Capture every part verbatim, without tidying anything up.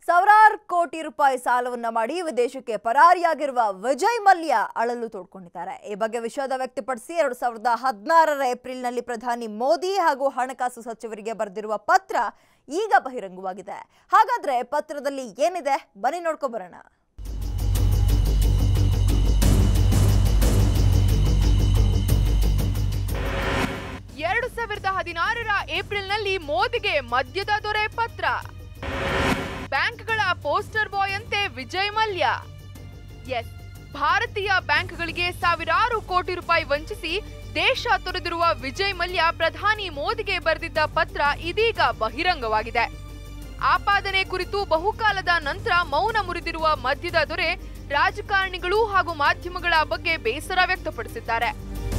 ಸಾವಿರಾರು ಕೋಟಿ ರೂಪಾಯಿ ಸಾಲವನ್ನ ಮಾಡಿ ವಿದೇಶಕ್ಕೆ ಪರಾರಿಯಾಗಿರುವ ವಿಜಯ್ ಮಲ್ಯ ಅಳಲು ತೋಡ್ಕೊಂಡಿದ್ದಾರೆ. ಈ ಬಗ್ಗೆ ವಿಷಾದ ವ್ಯಕ್ತಪಡಿಸಿ ಎರಡು ಸಾವಿರದ ಹದಿನಾರರ ಏಪ್ರಿಲ್ನಲ್ಲಿ ಪ್ರಧಾನಿ ಮೋದಿ ಹಾಗೂ ಹಣಕಾಸು ಸಚಿವರಿಗೆ ಬರೆದಿರುವ ಪತ್ರ ಈಗ ಬಹಿರಂಗವಾಗಿದೆ. ಹಾಗಾದ್ರೆ ಪತ್ರದಲ್ಲಿ ಏನಿದೆ ಬನ್ನಿ ನೋಡ್ಕೊ ಬರೋಣ. ಎರಡು ಸಾವಿರದ ಹದಿನಾರರ ಏಪ್ರಿಲ್ನಲ್ಲಿ ಮೋದಿಗೆ ಮದ್ಯದ ದೊರೆ ಪತ್ರ. ಬ್ಯಾಂಕ್ಗಳ ಪೋಸ್ಟರ್ ಬಾಯ್ ಅಂತೆ ವಿಜಯ್ ಮಲ್ಯ. ಎಸ್, ಭಾರತೀಯ ಬ್ಯಾಂಕ್ಗಳಿಗೆ ಸಾವಿರಾರು ಕೋಟಿ ರೂಪಾಯಿ ವಂಚಿಸಿ ದೇಶ ತೊರೆದಿರುವ ವಿಜಯ್ ಮಲ್ಯ ಪ್ರಧಾನಿ ಮೋದಿಗೆ ಬರೆದಿದ್ದ ಪತ್ರ ಇದೀಗ ಬಹಿರಂಗವಾಗಿದೆ. ಆಪಾದನೆ ಕುರಿತು ಬಹುಕಾಲದ ನಂತರ ಮೌನ ಮುರಿದಿರುವ ಮದ್ಯದ ದೊರೆ ರಾಜಕಾರಣಿಗಳು ಹಾಗೂ ಮಾಧ್ಯಮಗಳ ಬಗ್ಗೆ ಬೇಸರ ವ್ಯಕ್ತಪಡಿಸಿದ್ದಾರೆ.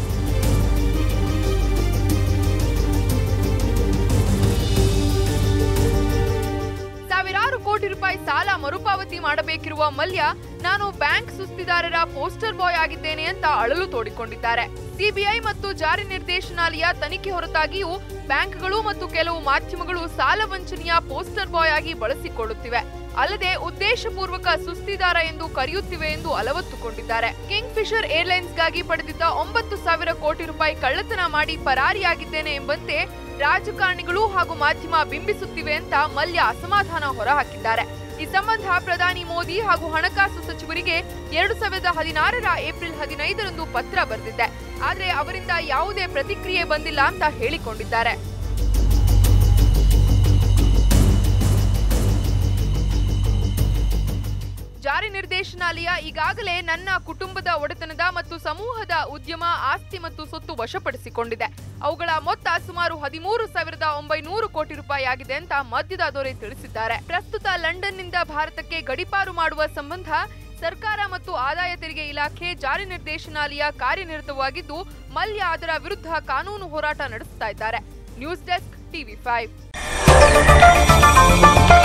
ಸಾವಿರಾರು ಕೋಟಿ ರೂಪಾಯಿ ಸಾಲ ಮರುಪಾವತಿ ಮಾಡಬೇಕಿರುವ ಮಲ್ಯ, ನಾನು ಬ್ಯಾಂಕ್ ಸುಸ್ತಿದಾರರ ಪೋಸ್ಟರ್ ಬಾಯ್ ಆಗಿದ್ದೇನೆ ಅಂತ ಅಳಲು ತೋಡಿಕೊಂಡಿದ್ದಾರೆ. ಸಿಬಿಐ ಮತ್ತು ಜಾರಿ ನಿರ್ದೇಶನಾಲಯ ತನಿಖೆ ಹೊರತಾಗಿಯೂ ಬ್ಯಾಂಕ್ಗಳು ಮತ್ತು ಕೆಲವು ಮಾಧ್ಯಮಗಳು ಸಾಲ ವಂಚನೆಯ ಪೋಸ್ಟರ್ ಬಾಯ್ ಆಗಿ ಬಳಸಿಕೊಳ್ಳುತ್ತಿವೆ, ಅಲ್ಲದೆ ಉದ್ದೇಶಪೂರ್ವಕ ಸುಸ್ತಿದಾರ ಎಂದು ಕರೆಯುತ್ತಿವೆ ಎಂದು ಅಲವತ್ತುಕೊಂಡಿದ್ದಾರೆ. ಕಿಂಗ್ ಫಿಶರ್ ಏರ್ಲೈನ್ಸ್ಗಾಗಿ ಪಡೆದಿದ್ದ ಒಂಬತ್ತು ಸಾವಿರ ಕೋಟಿ ರೂಪಾಯಿ ಕಳ್ಳತನ ಮಾಡಿ ಪರಾರಿಯಾಗಿದ್ದೇನೆ ಎಂಬಂತೆ ರಾಜಕಾರಣಿಗಳು ಹಾಗೂ ಮಾಧ್ಯಮ ಬಿಂಬಿಸುತ್ತಿವೆ ಅಂತ ಮಲ್ಯ ಅಸಮಾಧಾನ ಹೊರಹಾಕಿದ್ದಾರೆ. ಈ ಸಂಬಂಧ ಪ್ರಧಾನಿ ಮೋದಿ ಹಾಗೂ ಹಣಕಾಸು ಸಚಿವರಿಗೆ ಎರಡು ಸಾವಿರದ ಹದಿನಾರರ ಏಪ್ರಿಲ್ ಹದಿನೈದರಂದು ಪತ್ರ ಬರೆದಿದ್ದೆ, ಆದರೆ ಅವರಿಂದ ಯಾವುದೇ ಪ್ರತಿಕ್ರಿಯೆ ಬಂದಿಲ್ಲ ಅಂತ ಹೇಳಿಕೊಂಡಿದ್ದಾರೆ. ಜಾರಿ ನಿರ್ದೇಶನಾಲಯ ಈಗಾಗಲೇ ನನ್ನ ಕುಟುಂಬದ ಒಡೆತನದ ಮತ್ತು ಸಮೂಹದ ಉದ್ಯಮ, ಆಸ್ತಿ ಮತ್ತು ಸೊತ್ತು ವಶಪಡಿಸಿಕೊಂಡಿದೆ. ಅವುಗಳ ಮೊತ್ತ ಸುಮಾರು ಹದಿಮೂರು ಸಾವಿರದ ಒಂಬೈನೂರು ಕೋಟಿ ರೂಪಾಯಿ ಆಗಿದೆ ಅಂತ ಮದ್ಯದ ದೊರೆ ತಿಳಿಸಿದ್ದಾರೆ. ಪ್ರಸ್ತುತ ಲಂಡನ್ನಿಂದ ಭಾರತಕ್ಕೆ ಗಡೀಪಾರು ಮಾಡುವ ಸಂಬಂಧ ಸರ್ಕಾರ ಮತ್ತು ಆದಾಯ ತೆರಿಗೆ ಇಲಾಖೆ, ಜಾರಿ ನಿರ್ದೇಶನಾಲಯ ಕಾರ್ಯನಿರತವಾಗಿದ್ದು ಮಲ್ಯ ಅದರ ವಿರುದ್ಧ ಕಾನೂನು ಹೋರಾಟ ನಡೆಸುತ್ತಾ ಇದ್ದಾರೆ. News desk TV five.